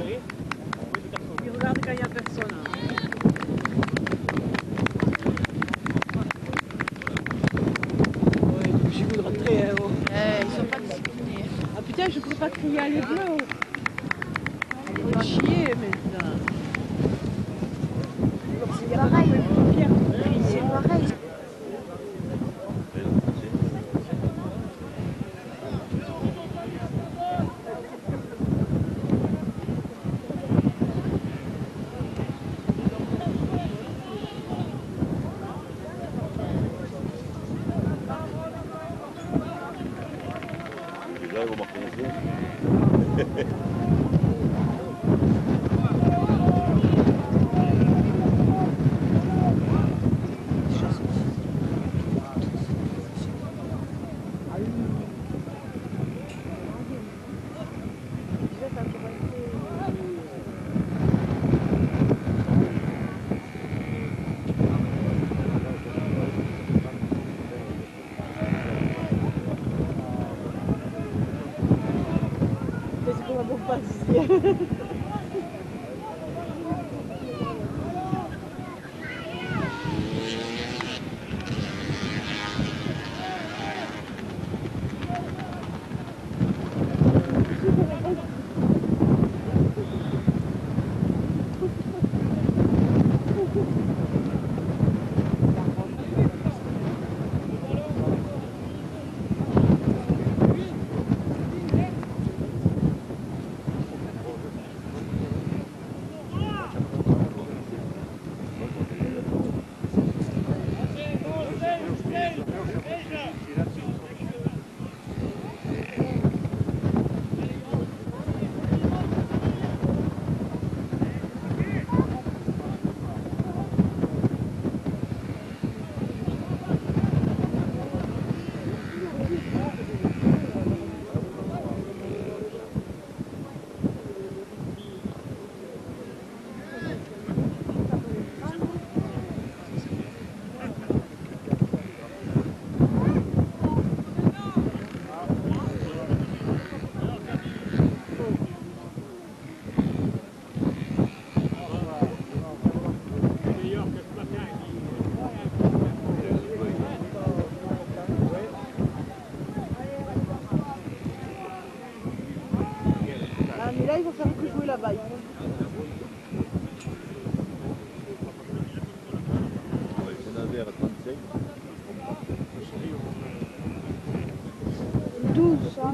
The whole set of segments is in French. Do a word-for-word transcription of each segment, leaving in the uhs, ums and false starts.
Il regarde quand il n'y a personne. Ouais, je vous rentrer, hein, oh. Eh, ils sont pas disciplinés. Ah putain, je peux pas crier à les bleus. Ils vont chier maintenant. C'est pareil. C'est pareil. Là, ils vont marquer les yeux. Mais là, il va faire que jouer là-bas. douze, hein.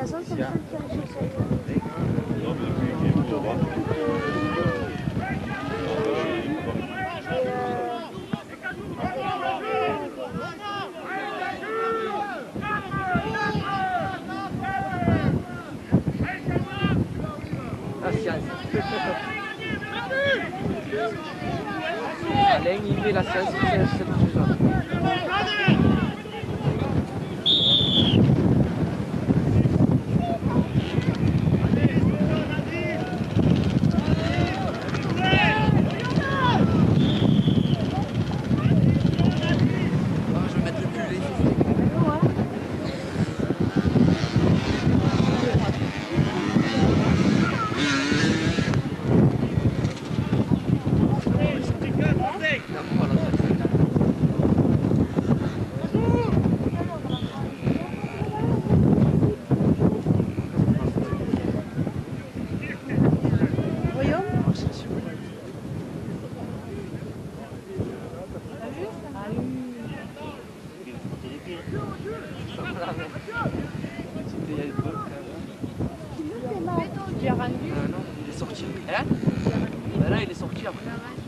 Casson, c'est le seul qui a réussi ça. Alain, il met la science, c'est le faisant. Il est sorti. Hein? Ben là, il est sorti après.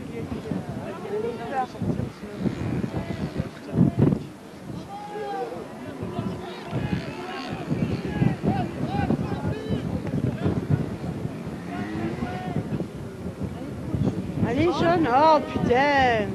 Allez, jaune. Oh, putain.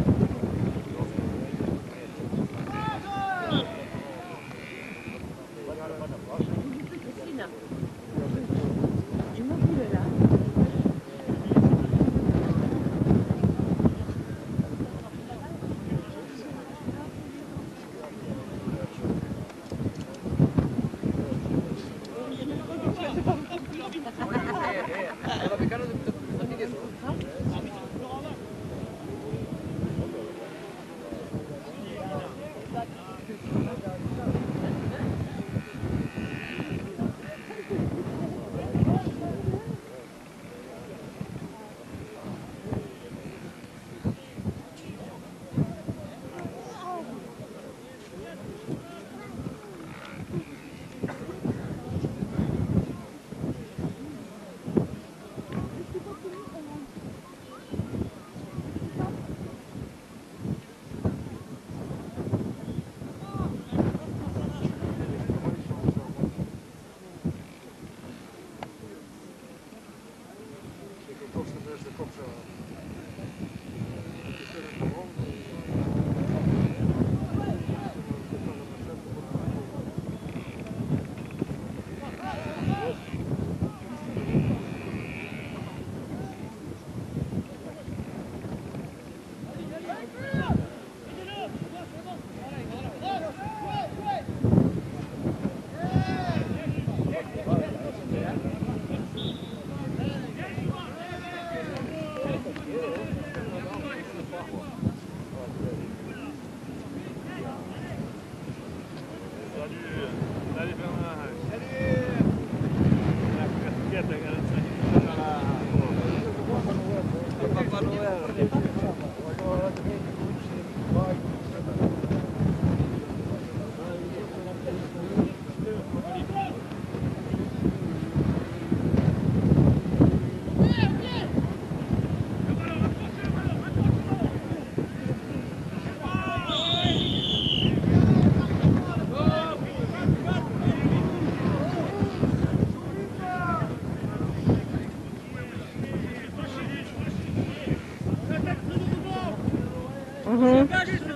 Mhm.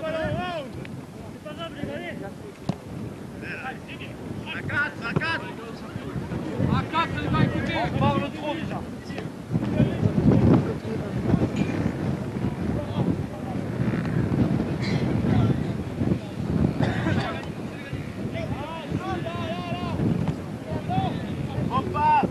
On parle trop déjà. On passe.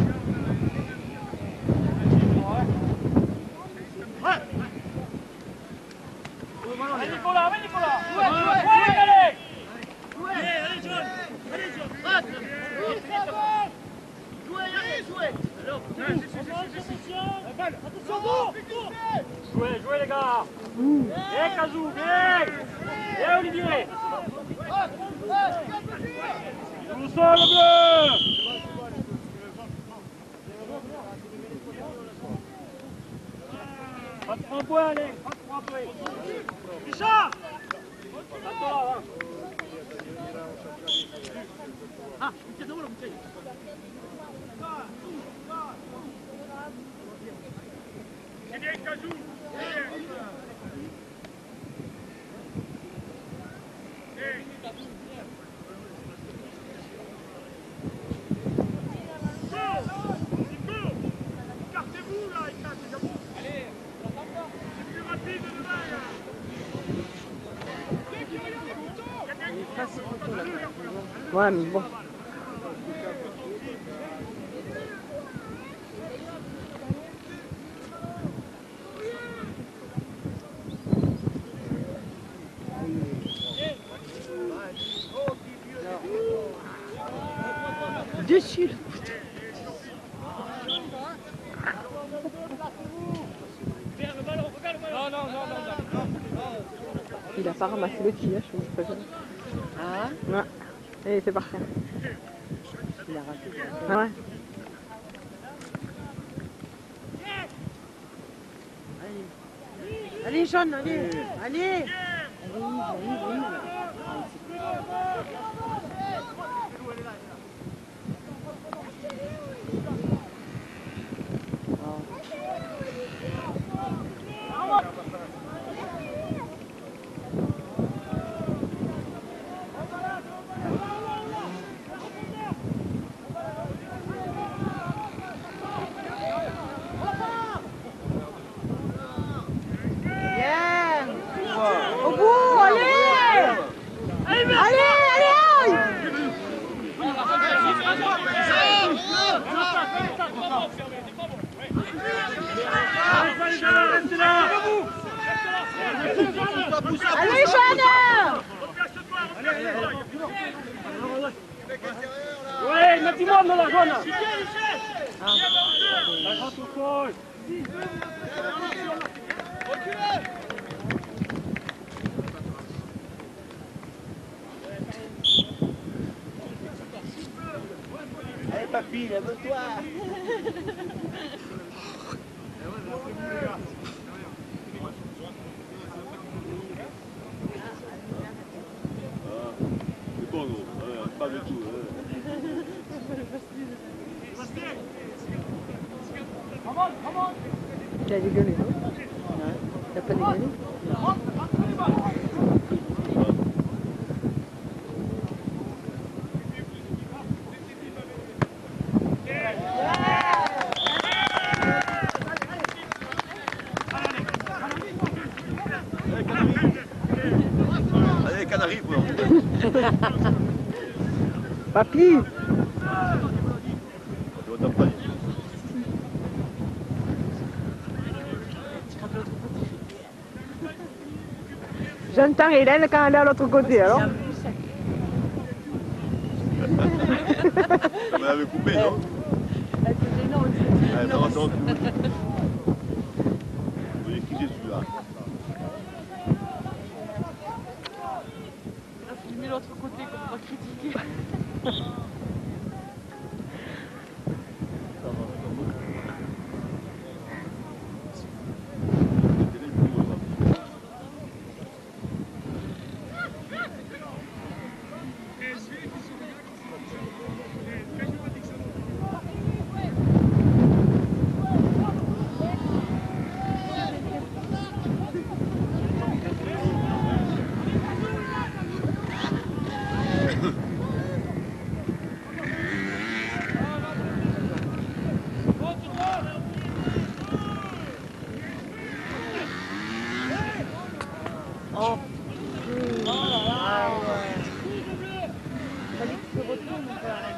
Allez Nicolas, allez Nicolas. Jouez, jouez, jouez, allez. Jouez, allez jaune. Allez jaune. Jouez, allez, jouez. Alors, attention, jouez, jouez les gars. Bien Kazou, bien. Bien Olivier. Tout seul le bleu. points, allez, pas trois points. Richard! Attends là, là. Ah, c'est où là, Moussé? C'est bien, Kajou! Ouais, mais bon. Dessus. Il a pas ramassé le tirage, je vous préviens. Ah ouais. Et c'est parti. Il a raté. Ah ouais. Allez, allez jaune, allez, allez. Allez, allez, allez. Allez, jeune! Ouais, maximum dans la zone! Allez papy, lève-toi. C'est bon, gros. Euh, pas du tout. Euh. Il a dégueulé, non? Il a pas dégueulé? Allez, Canaries, quoi. Papy! Je t'en prie. J'entends Hélène quand elle est à l'autre côté, alors? Vous m'avez coupé, non? Ah, non, attends. Vous excusez celui-là. On a filmé l'autre côté comme on va critiquer. Oh, oh là là. Fallait qu'il se retourne pour la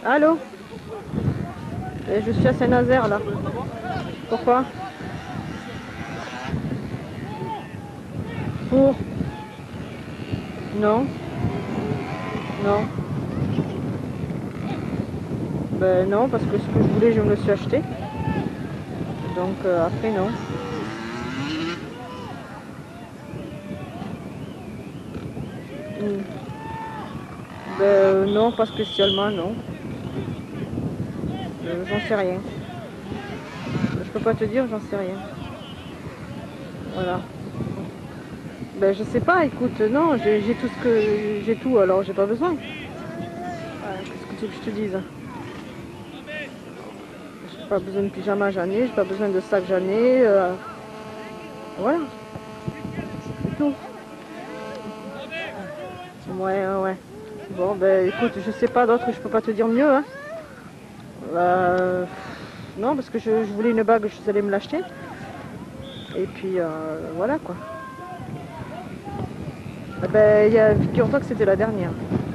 Allô? Et je suis à Saint-Nazaire là. Pourquoi? Pour? Non. Non. Ben non, parce que ce que je voulais, je me le suis acheté. Donc euh, après, non. Hmm. Ben euh, non, pas spécialement, non. Euh, j'en sais rien. Je peux pas te dire, j'en sais rien. Voilà. Ben je sais pas, écoute, non, j'ai tout ce que j'ai tout, alors j'ai pas besoin. Ouais, qu'est-ce que tu veux que je te dise? J'ai pas besoin de pyjama, j'en ai, j'ai pas besoin de sac, j'en ai. Euh... Voilà. C'est tout. Ouais, ouais. Bon, ben écoute, je sais pas d'autre, je peux pas te dire mieux. Hein. Euh... Non, parce que je, je voulais une bague, je suis allée me l'acheter. Et puis, euh, voilà quoi. Eh ben, y a, figure-toi que c'était la dernière.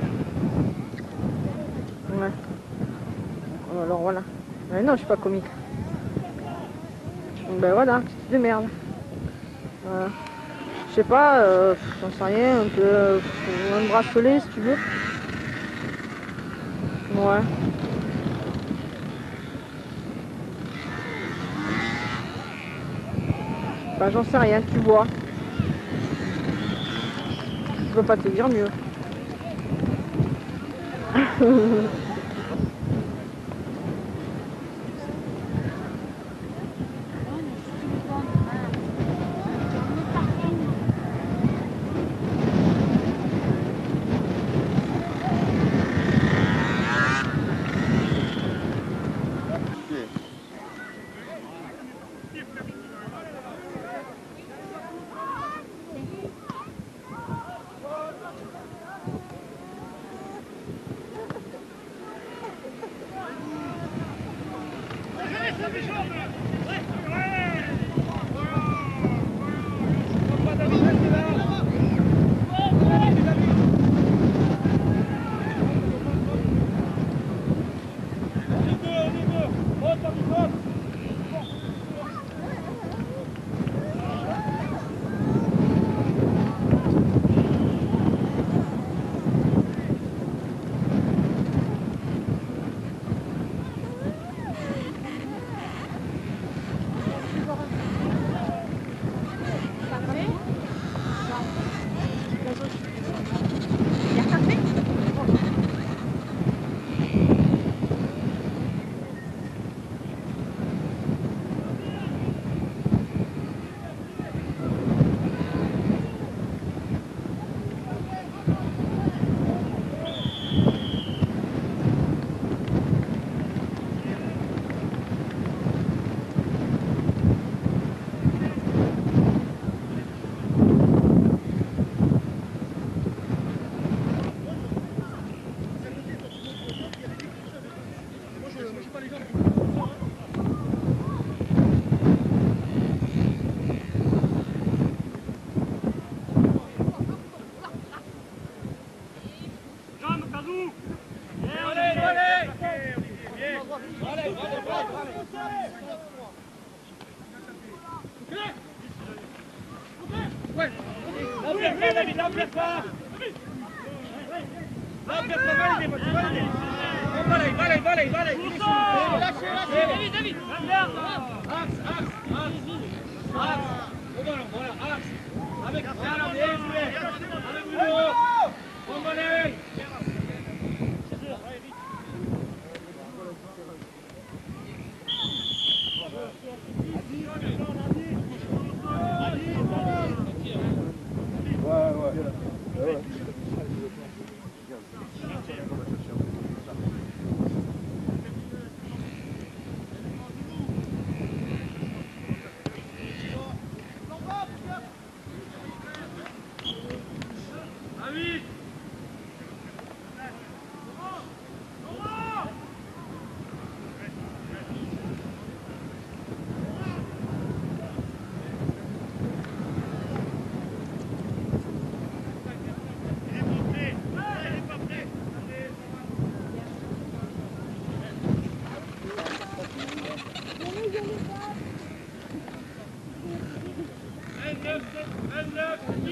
Ouais. Alors voilà. Mais non, je suis pas comique. Ben voilà, petite de merde. Voilà. Je sais pas, euh, j'en sais rien, un peu, euh, un bracelet si tu veux. Ouais. Ben j'en sais rien, tu vois. Je peux pas te dire mieux.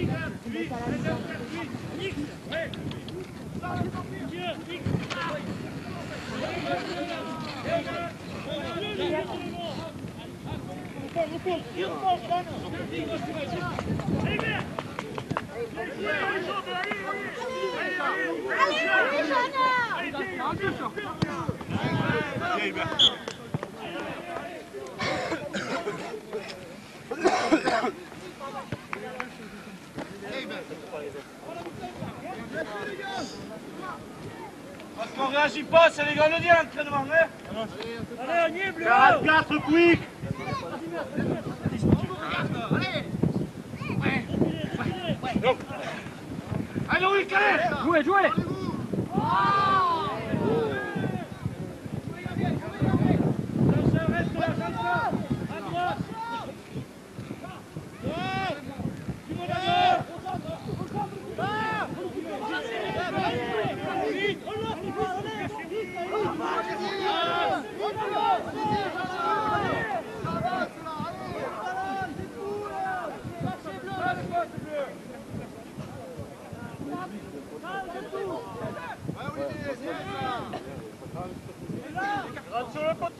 Parce qu'on réagit pas, c'est les gars le dire l'entraînement, hein. Allez, on y est, bleu. quarante-quatre, quick. Allez, oui, calé. Jouez, jouez. Rentre sur le côté.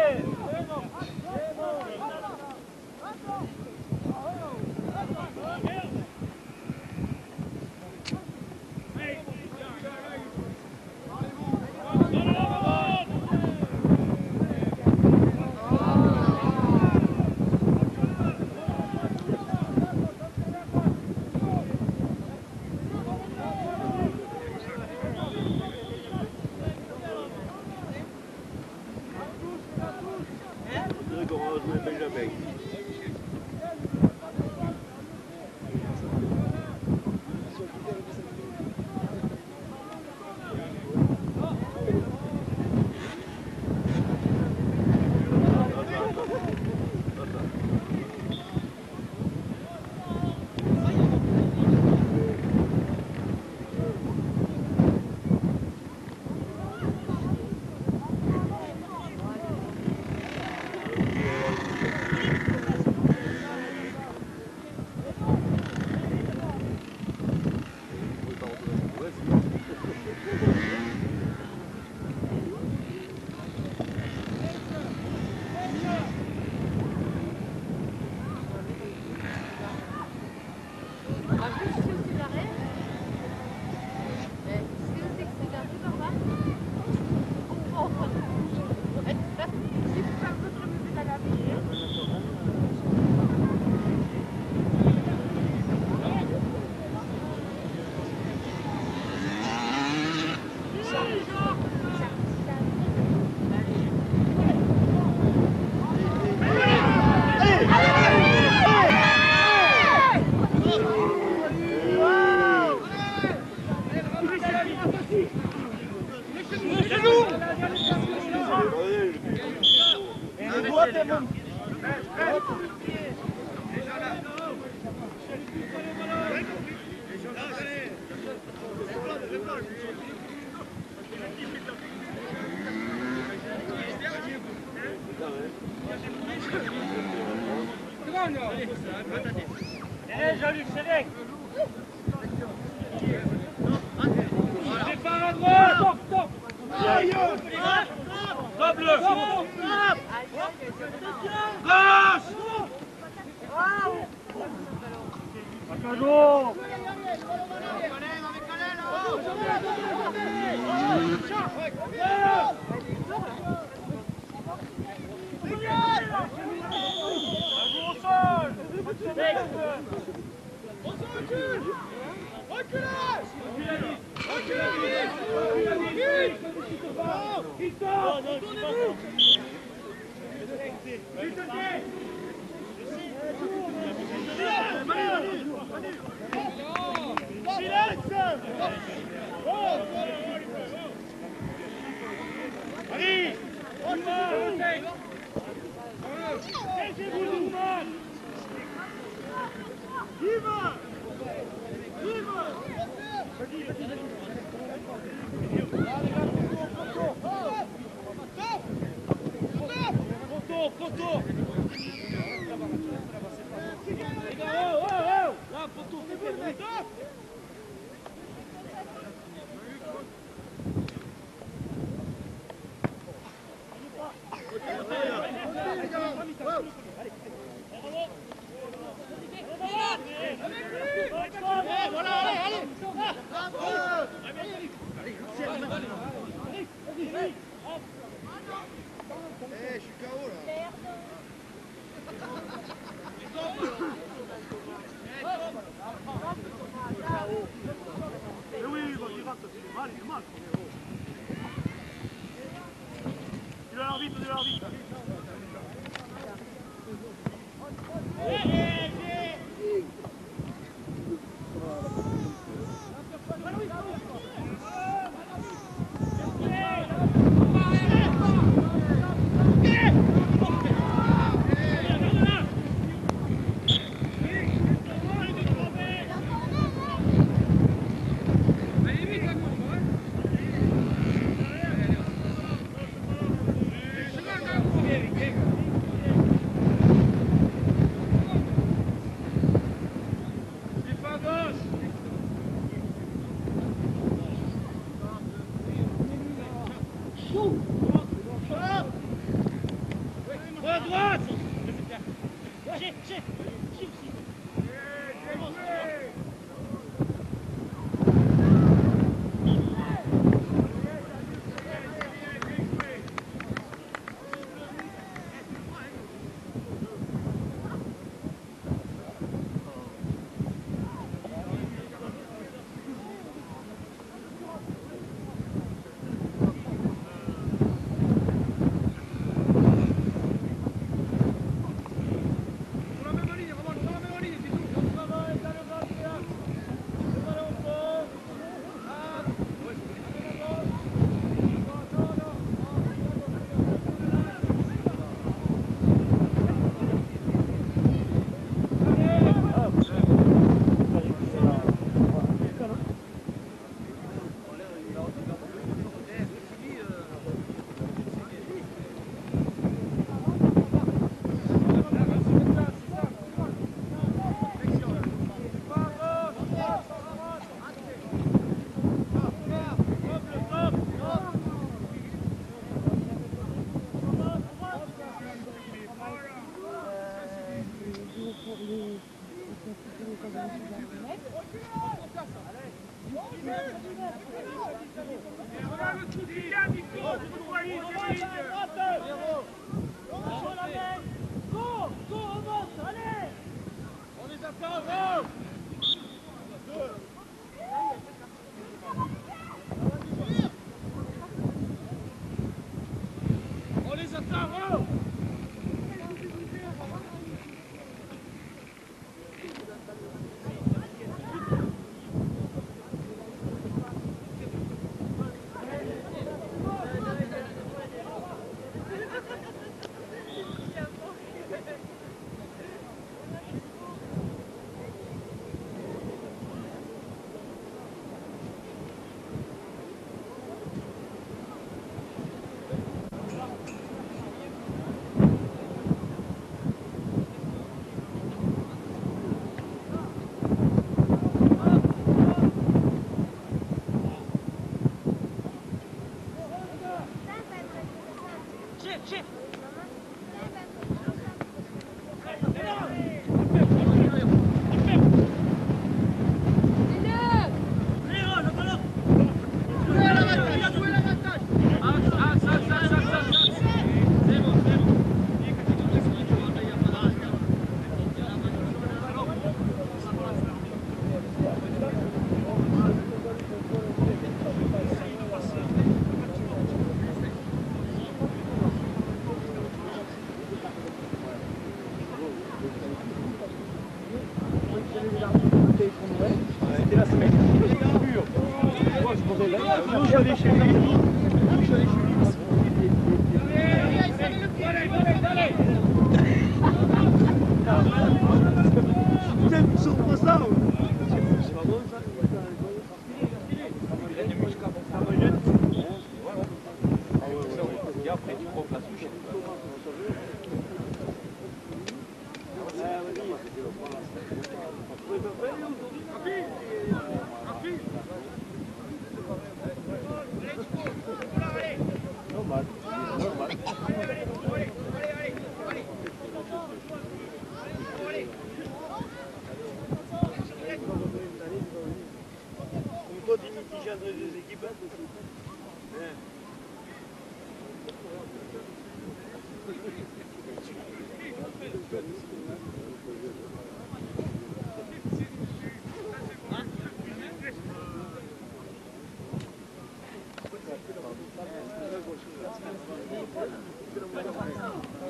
Allez, Jean-Luc, c'est bien. Départ à droite. Stop, stop. Stop, bleu. Gauche. Attention. Allez, Pronto, pronto. Les gars, oh, oh, oh. Là, Sur la même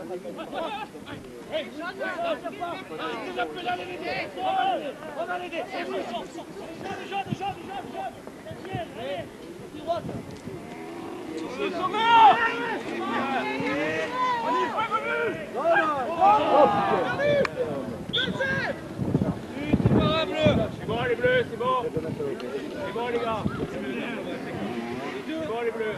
On va l'aider. Déjà, déjà, déjà, déjà. Allez, le sauveur. On y va, revenu. C'est bon les bleus, c'est bon. C'est bon les gars. C'est bon les bleus.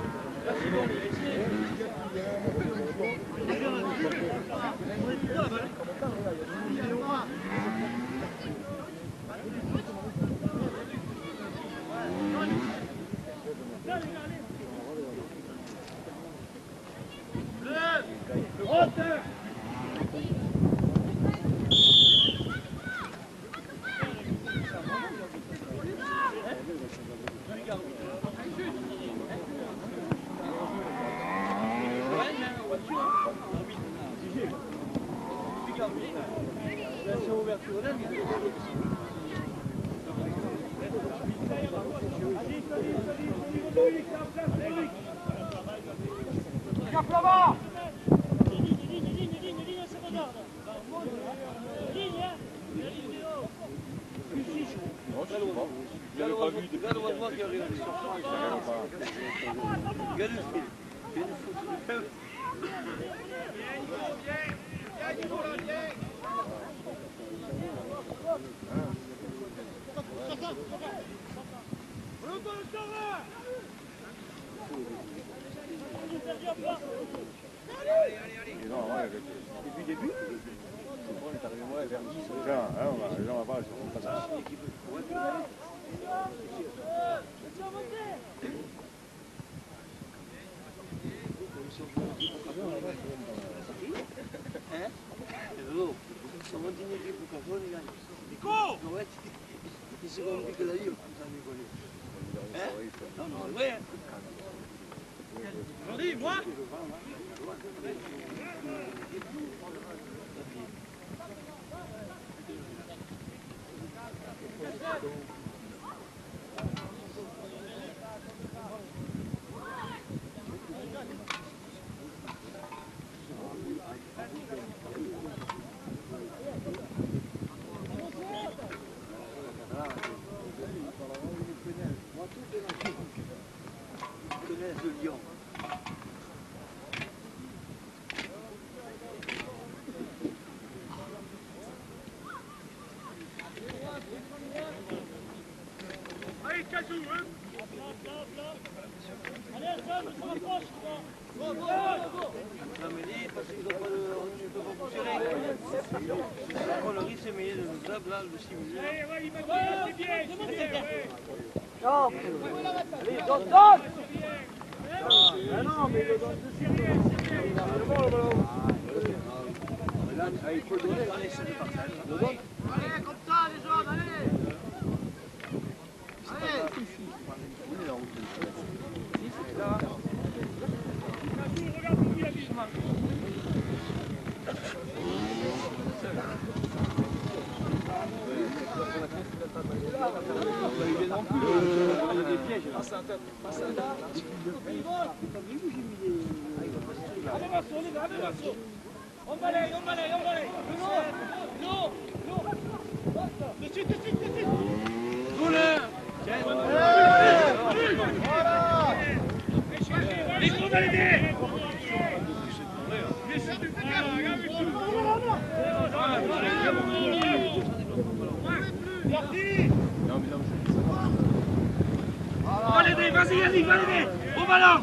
Vas-y Yannick, va l'aider. Au ballon.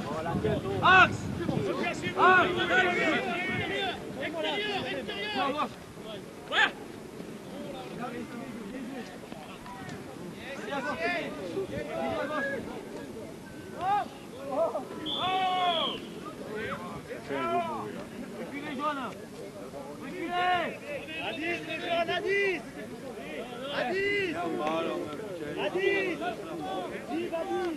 Axe. Axe. Extérieur, extérieur. Ouais. Reculez, jaune. Reculez. À dix, les jaunes, à dix. À dix. À dix. dix, à dix.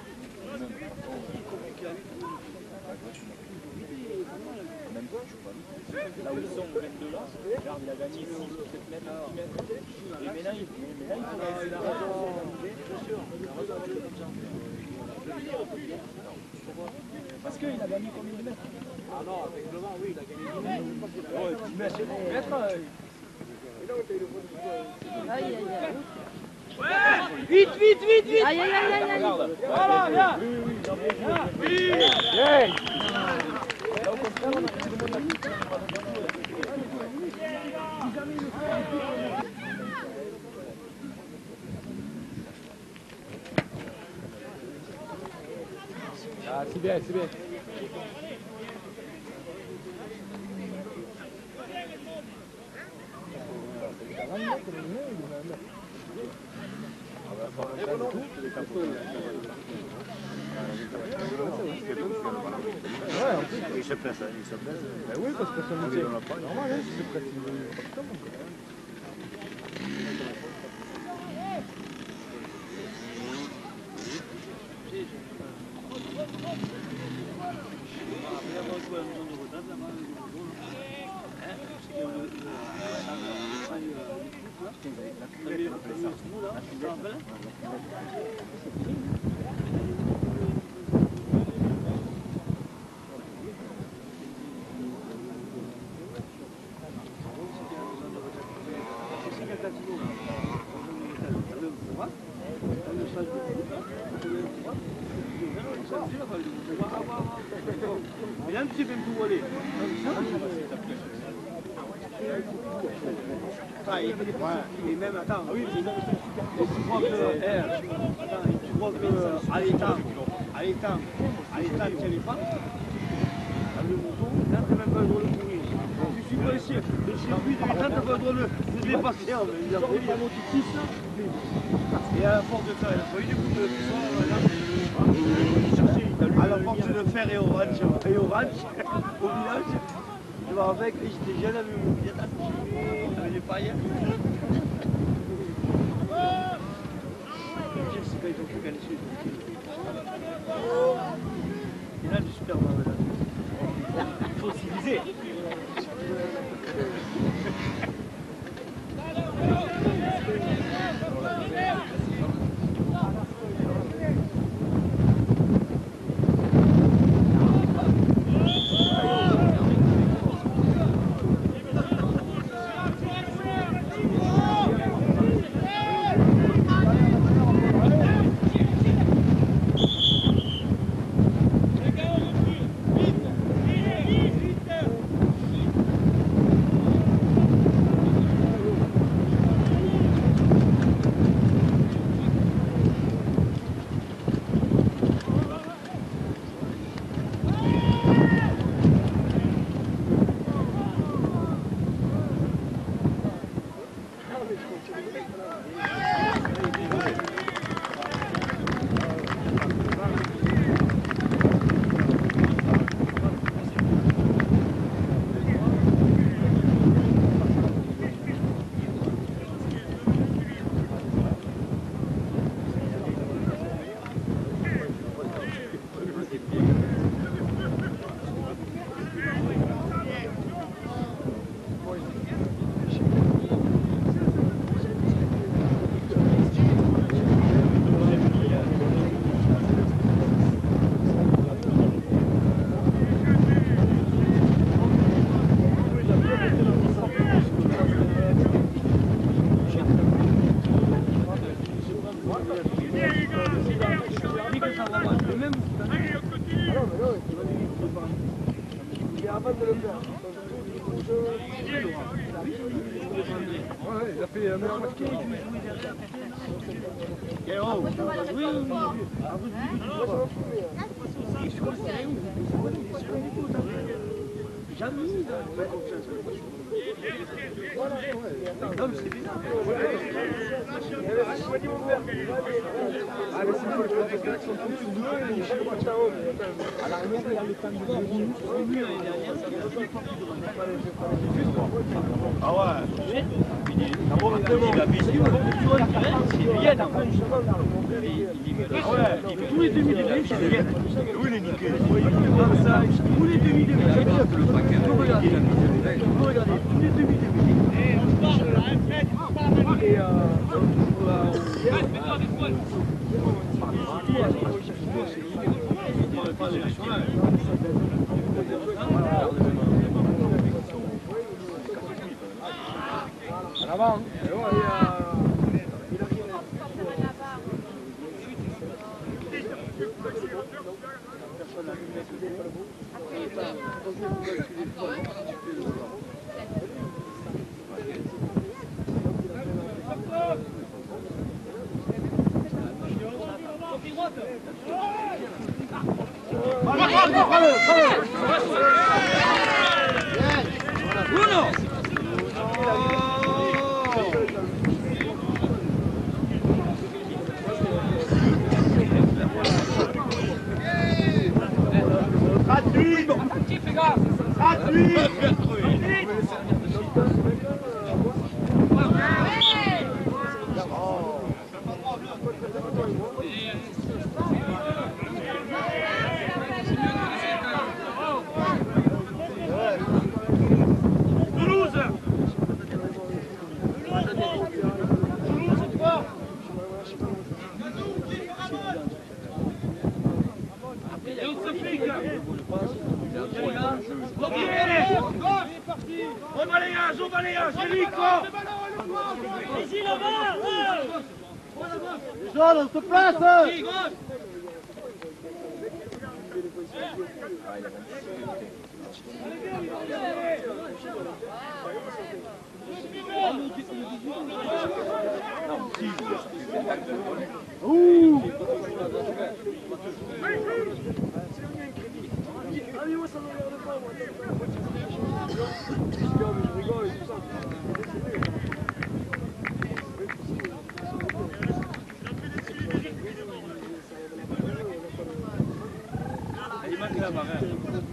Même toi, je sais pas. Là où ils sont, vingt-deux là, regarde, il a gagné six ou sept mètres, dix mètres. Mais là, il mais là, il faudrait la raison. Bien sûr, la raison, tu comme ça. Parce qu'il a gagné combien de mètres? Ah non, avec le vent, oui, il a gagné dix mètres. Ouais, dix mètres, c'est bon. Mètres, Aïe, aïe, aïe. ouais, vite, vite, vite, vite. Aïe, aïe, aïe, aïe, aïe. Voilà, viens. Viens. Là, au contraire, on a tout le monde à ah, c'est bien, c'est bien. Ouais, en plus, Il se presse, il se presse. ben oui, parce que ça nous dit. Normal, hein, c'est presque. Il a un petit peu tout volé. Ah, et, ouais. Et même, attends, oui, tu crois que, eh, attends, tu crois que à l'étang, à l'étang, à l'étang, tu n'allais pas, le mouton, là, tu n'as même pas le droit de courir. Je suis pas ici, le circuit de l'étang, tu n'as pas le droit de dépasser. Il a pris la moto six, et à la force de faire, il a pas eu du coup de à la force de faire et au ranch, et au ranch, au village, je vois avec, j'étais jeune avec mon pied avec les paillettes. C'est quand ils ont fait dessus. Et là, du super bon. Il faut civiliser. Ouais, il a fait un meilleur match qu'il a joué. Et oh, oui, jamais mis de confiance. Non, mais c'est bizarre. Ah, mais c'est cool, parce que là, ils sont tous deux et ils jouent match à haut. À l'arrière, il y a le temps de deux Ah ouais. Il a baissé, c'est Vienne en fait. Tous les demi-degrés, c'est Vienne. Oui, il est niqué. Tous les demi-degrés, c'est bien que le paquet. Vous regardez, vous regardez, tous les demi-degrés. Et euh... en avant. Bruno! Gratuit! Gratuit! On balayage, on balayage, Enrico! Ici là-bas! Jean, on se place! Ouh! Allez, moi ça ne regarde pas, moi. Je rigole et tout ça. Il manque la marée.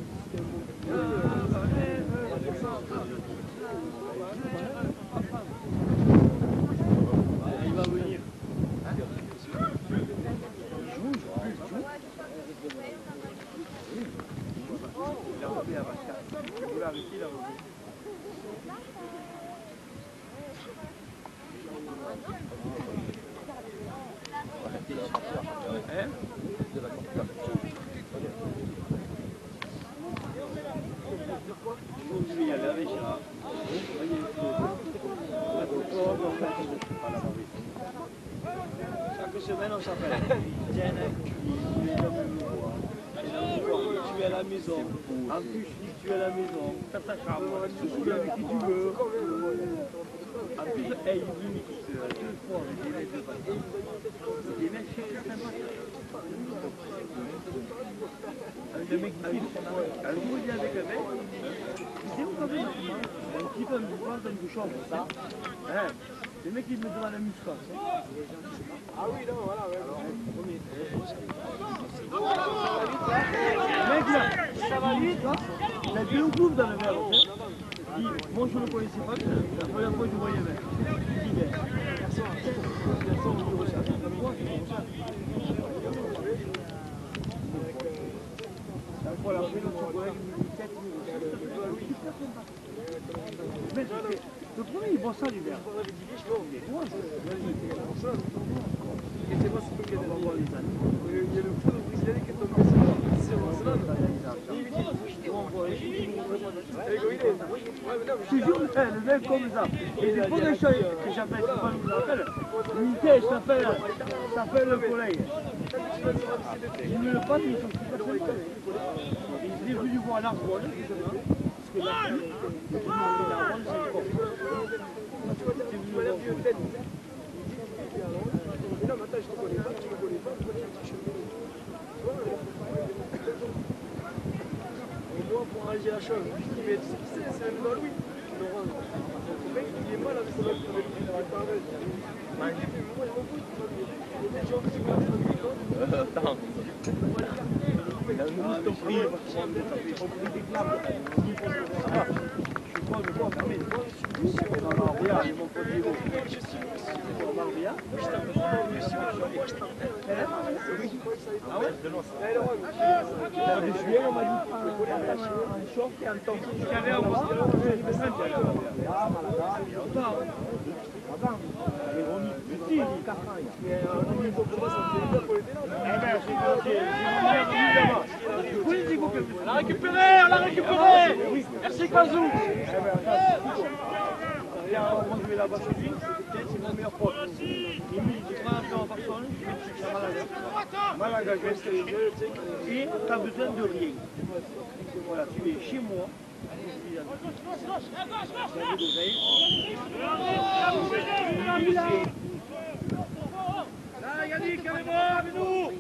Il va venir. Il a repris à Vasca. Il l'a arrêté, il a repris. Hein? Il y a la Richard. Chaque semaine on s'appelle. Tiens, tu es à la maison. En plus, tu es à la maison. T'as ta chambre. Tu joues avec qui tu veux. En plus, hey, il est venu deux fois. Des mecs sympas. Le mec qui filme son arrêt. Alors, vous voyez avec un mec, c'est où quand même un petit peu dans une chambre, ça. Hein? Le mec, il me demande la muscat. Ah oui, non, voilà, ouais. Le mec, là, ça va vite, là. Il a deux groupes dans le verre, ok? Il dit, moi, je ne le connaissais pas, la première fois que je voyais le mec. Il dit, ben, personne, personne, on le recherche. Voilà, après, notre collègue, il dit sept mais le premier, il boit ça l'hiver. Mais moi, c'est moi, c'est qui va voir les ânes. Il y a le fou de Brésilien qui est tombé sur Barcelone. Je te jure, le mec comme ça. Et c'est pas des choses que j'appelle, c'est pas nous appelle. L'unité, ça s'appelle le collègue. Il ne le pas, mais ils sont super sympas. Il est venu voir l'Arbonne, parce que la pluie, l'Arbonne, c'est le corps. C'est venu voir l'Arbonne. Mais non, mais attends, je te connais pas, tu me connais pas, pourquoi tu me dis chez moi? Au moins, pour arranger la chose, je dis, mais tu sais qui c'est, c'est le dans Louis. Laurent, le mec, il est mal avec sa meuf, il est pas avec. Moi, je m'en fous, il y a des gens qui se connaissent dans le micro. Attends. Il a un mouton pris, il a pris des claves. Je suis pas, je vois, fermé. Regarde, mon pote Diego. On parle bien. Ah ouais? Début juillet, on m'a dit un short et un temps. Tu avais un poste là, je dis ça, tu as il y a longtemps. Attends, les Ronnie, petit, il est quatre ans. Mais un ami, il faut commencer à faire bien pour les ténors. Eh ben, j'ai commencé, j'ai commencé. Oui, Diego, on l'a récupéré, on l'a récupéré. Merci, Kazou. Eh ben, attends, moi je vais là-bas chez lui, c'est mon meilleur pote. Il me dit, j'ai pas un peu en personne, je vais chercher à Malaga. Malaga, je reste et tu n'as besoin de rien. Voilà, tu es chez moi. Là, Yannick, allez voir avec nous.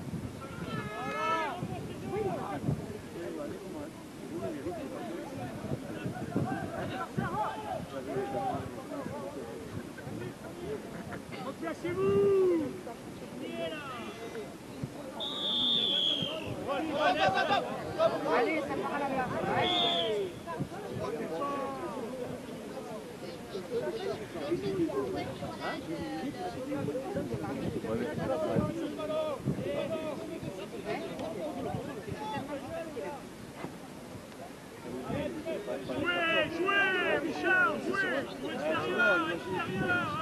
Placez-vous. Allez, ça part à la main. Allez. Jouez, jouez, Richard, jouez. Jouez extérieur, extérieur.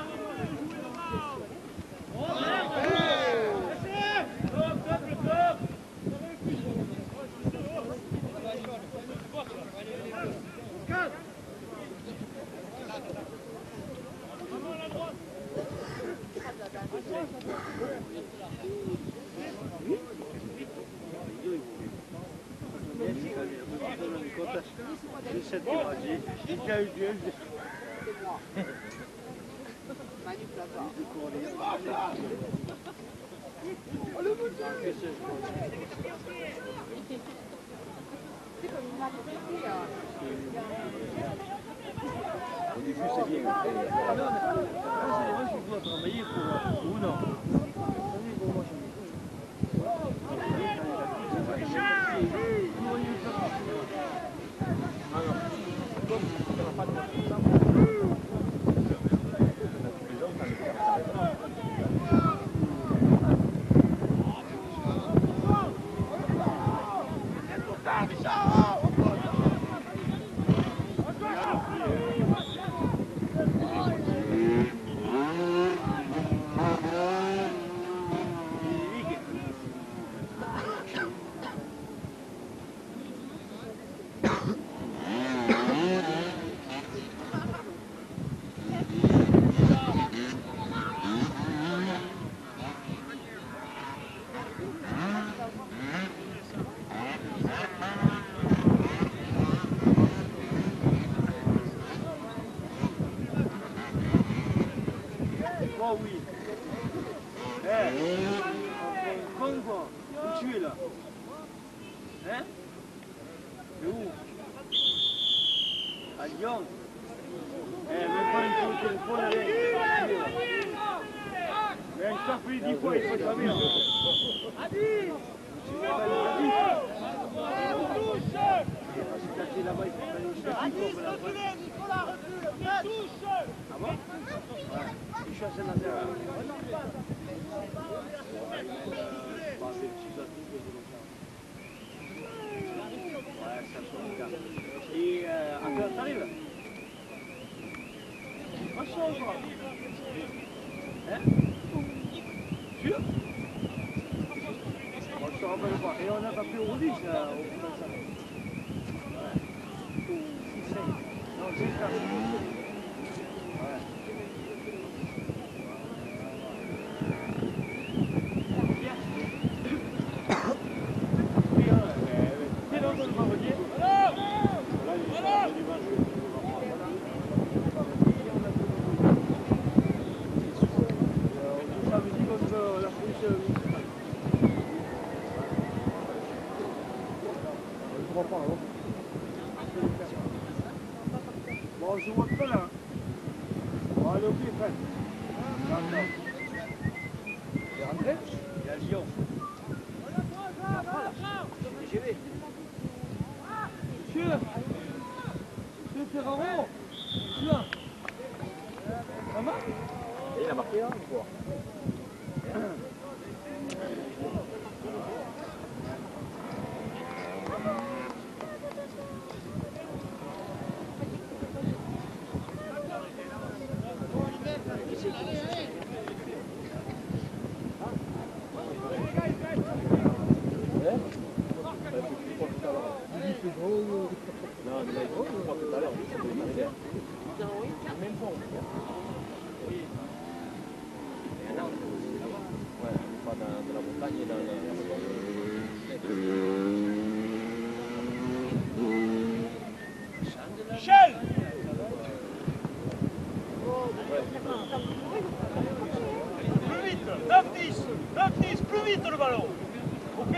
Au début, c'est bien. Moi, je dois travailler pour un an. Oh oui. Eh, con quoi? Où tu es là? Hein? Et où? À Lyon? Eh, même pas une fois au téléphone avec. Mais je t'en prie dix fois, il faut être bien. Adi! Là-bas, il faut aller chercher. Adi, reculez, Nicolas, recule. Il touche. Ah bon? Ouais. Je suis à Saint-Nazaire. Et euh, à quelle heure t'arrives? Pas chaud, quoi. Hein? Sûr? Bon, je te rappelle pas. Et on n'a pas pu au roulis, là, au bout de ça. Ouais. six cinq. Non, six quatre. Ouais. Bon, je vois que là. Bon, allez, ok, frère. D'accord. Il est rentré? Il est à Lyon. G V. Monsieur Monsieur Ferraro. Monsieur Et il a marqué là, quoi. Non, mais là, il faut que tout à l'heure, il faut que même pas. Ouais, pas dans, dans la montagne et dans la... Michel! Plus vite, neuf dix, neuf dix, plus vite le ballon. Ok?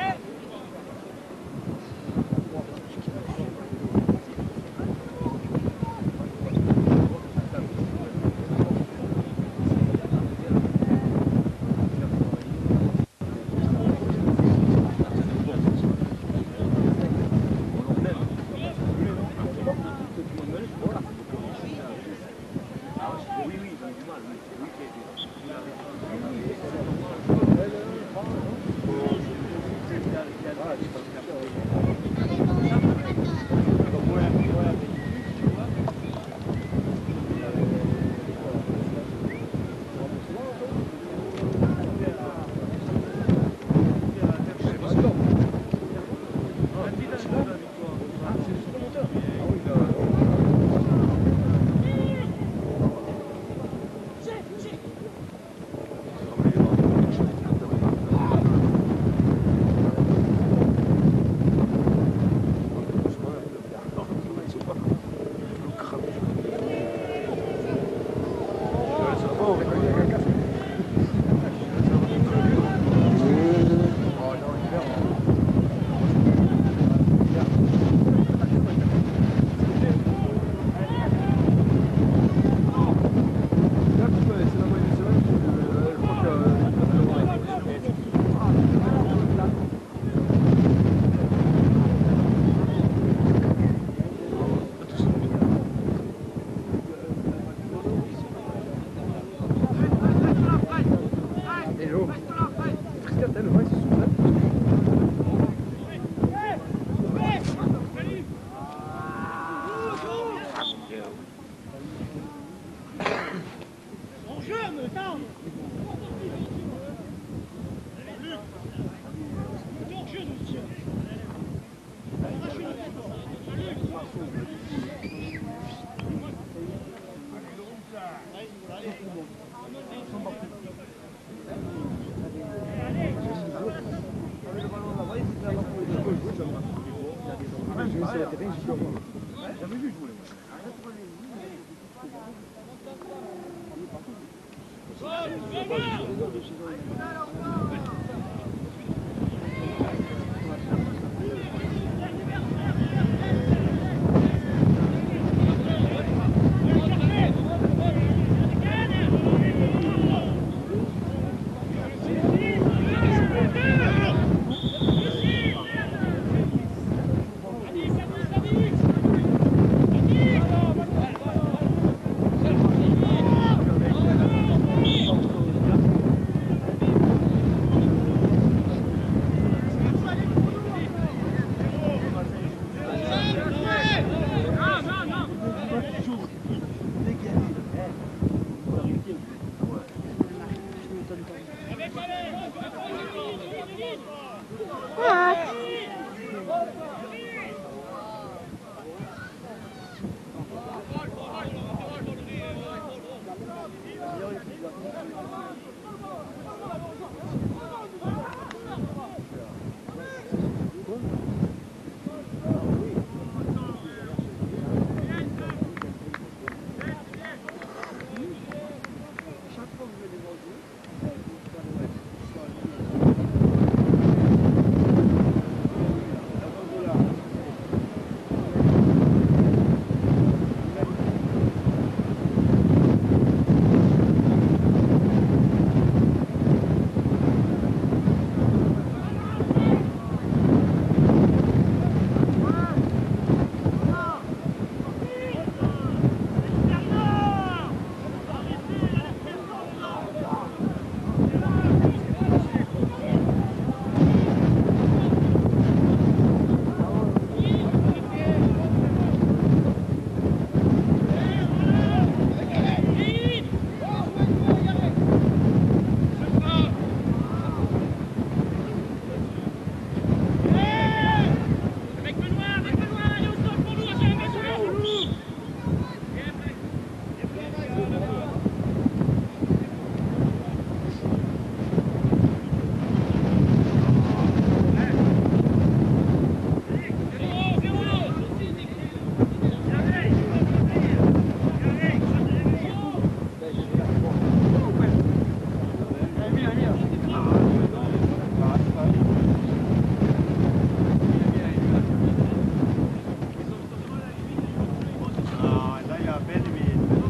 à peine, mais...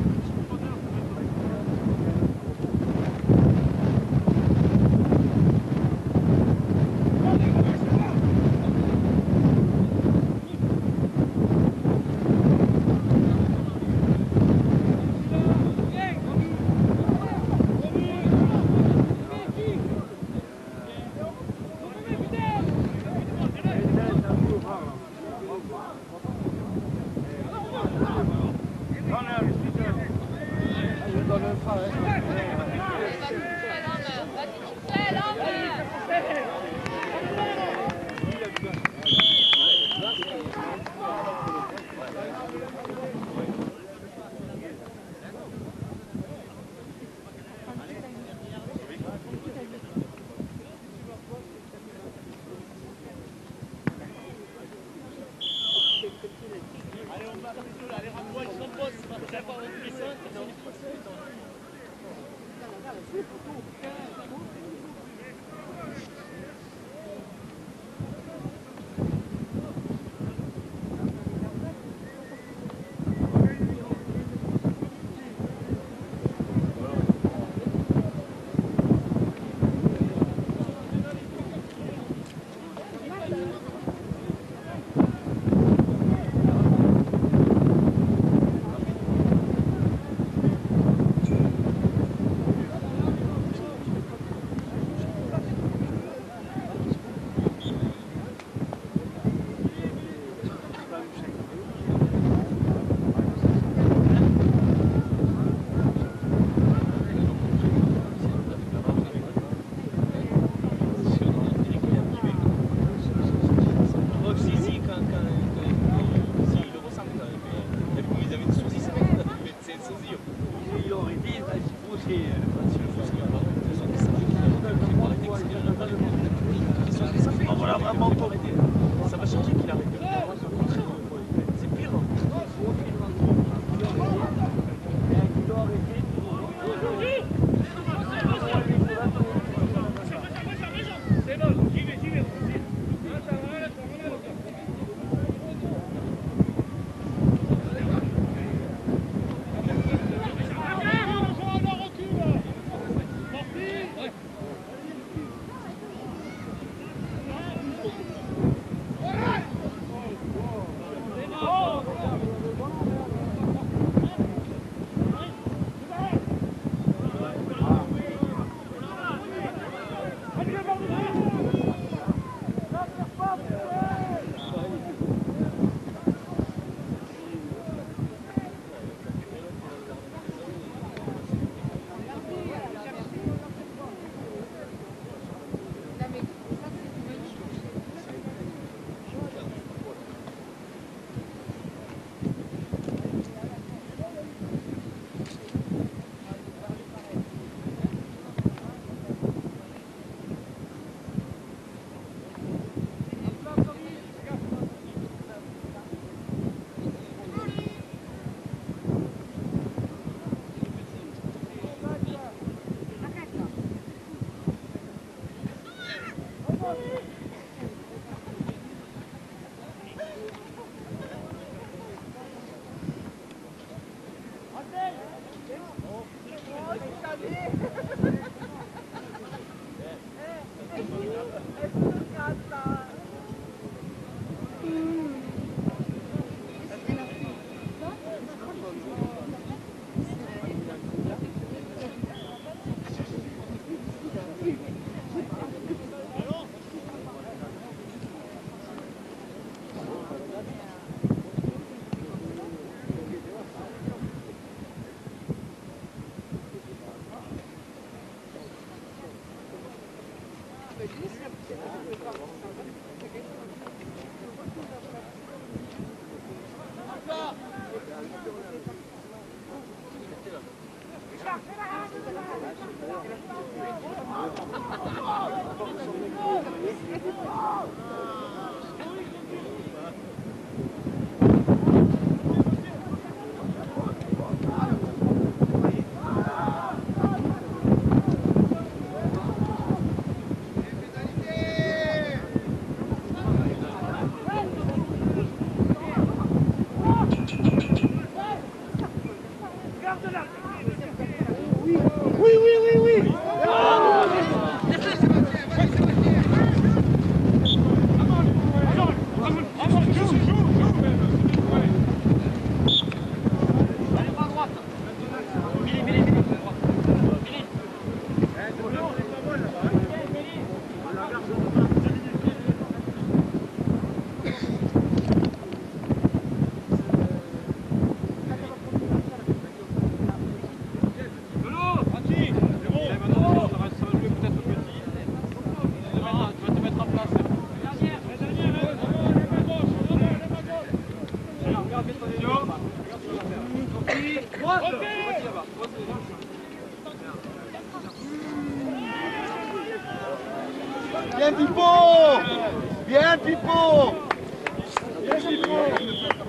Ça va changer qu'il arrête. C'est pire. C'est bon, j'y vais, j'y vais. Bien Pipo! Bien Pipo! Bien, Pipo.